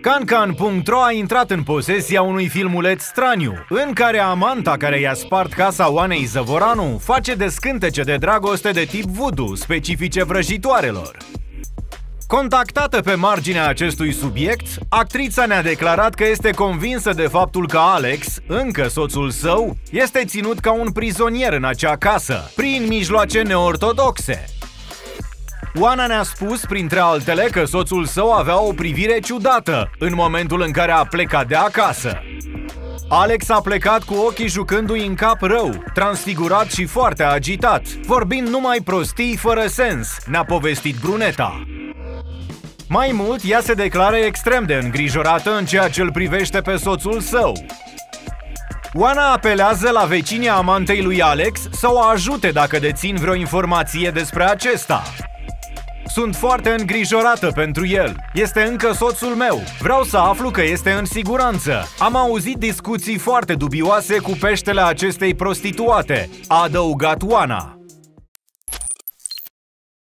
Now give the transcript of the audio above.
Cancan.ro a intrat în posesia unui filmuleț straniu, în care amanta care i-a spart casa Oanei Zăvoranu face descântece de dragoste de tip voodoo, specifice vrăjitoarelor. Contactată pe marginea acestui subiect, actrița ne-a declarat că este convinsă de faptul că Alex, încă soțul său, este ținut ca un prizonier în acea casă, prin mijloace neortodoxe. Oana ne-a spus, printre altele, că soțul său avea o privire ciudată în momentul în care a plecat de acasă. Alex a plecat cu ochii jucându-i în cap rău, transfigurat și foarte agitat, vorbind numai prostii fără sens, ne-a povestit Bruneta. Mai mult, ea se declară extrem de îngrijorată în ceea ce îl privește pe soțul său. Oana apelează la vecinii amantei lui Alex să o ajute dacă dețin vreo informație despre acesta. Sunt foarte îngrijorată pentru el. Este încă soțul meu. Vreau să aflu că este în siguranță. Am auzit discuții foarte dubioase cu peștele acestei prostituate, a adăugat Oana.